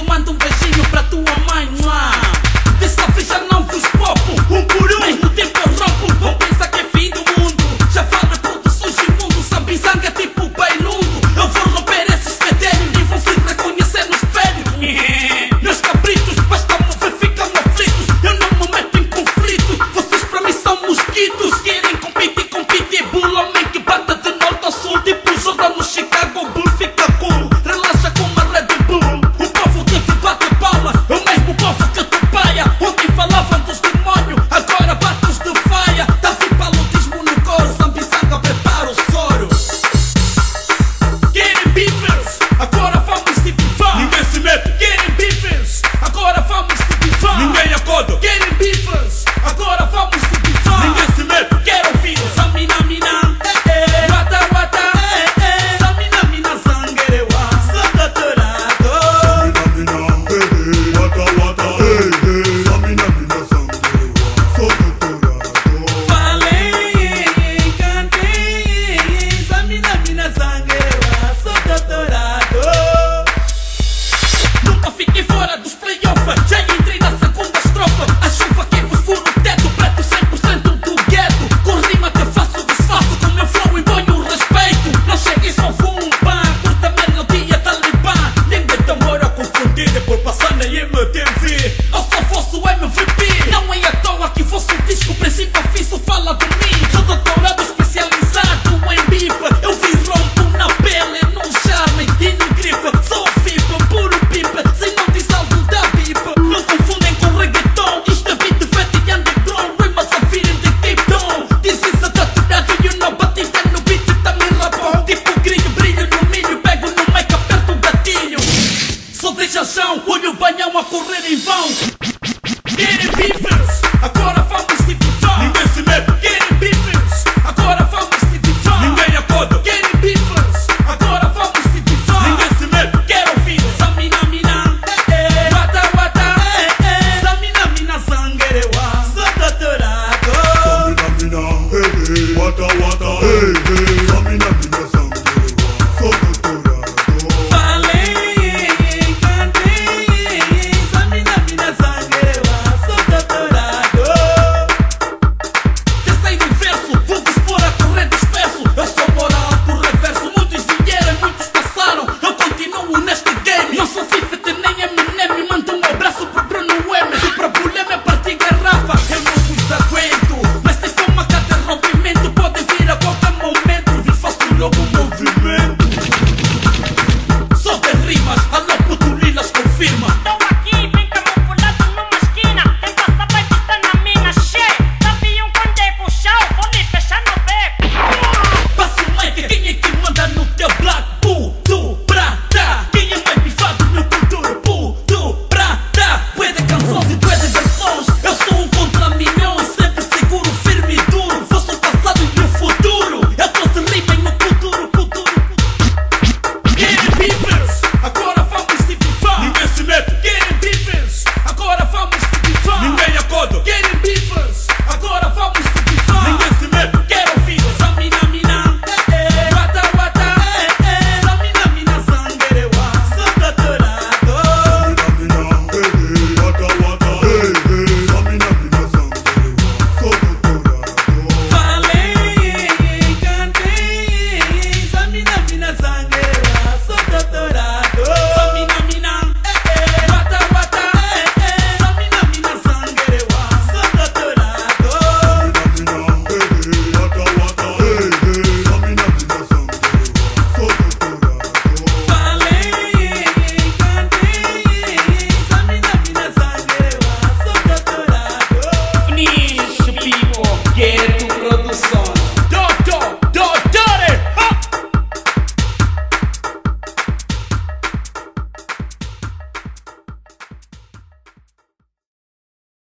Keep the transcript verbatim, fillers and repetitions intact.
mando um beijinho pra tua mãe. Dessa vez já não vos popo, um por um, mas no tempo eu rompo. Vão pensar que é fim do mundo, já fala tudo sujo imundo. Sambizanga tipo bailudo, eu vou romper esses fedélios e vão se reconhecer no espelho. Meus cabritos, basta mover, ficam aflitos. Eu não me meto em conflito, vocês pra mim são mosquitos. Querem competir com pitbull, homem que bata de norte ao sul, tipo Jordan no Chicago Bull. Fica cool, relaxa com uma Red Bull. O povo que te bate palmas é o mesmo povo que te paia. Ontem falavam dos demônios, agora bate os de faia. Tá assim paludismo no coro, Sambizanga prepara o soro. Querem bifes, agora vamos se bifar. Ninguém se mete. Querem bifes, agora vamos se bifar. Ninguém acorda. Querem bifes, agora vamos se bifar. Ninguém se mete. Quero ouvir o Samina Mina, eh eh, Wata Wata, eh eh, Samina Mina Sangerewa, sou doutorado. Samina mina, eh eh, wata wata, eh eh, Samina mina sangerewa, sou doutorado. Falei, cantei, Samina Mina Sangerewa, sou doutorado. Nunca fiquei fora dos playoffs, já entrei na segunda estrofa. A chuva que vos fura o teto, preto cem por cento do gueto. Com rima que faço desfaço, com meu flow imponho o respeito. Não cheguei só fumo pá, curta melodia talibã. Ninguém tambor a confundir, é por passar na M T V. Eu sou vosso M V P, não é à toa que vosso disco principal fisso fala de mim. Sou doutorado especializado em bife, eu vi rompo na pele, no charme e no grife. Sou fipa, puro pipa, sem não diz algo da pipa. Não confundem com reggaeton, isto é beat fat e underground. Rimas a virem de Cape Town. This is a doutorado, you know, batida no beat também rapão. Tipo grilho, brilho no milho, pego no mic, aperto o gatilho. Sou de jajão, olho banhão a correr em vão. Querem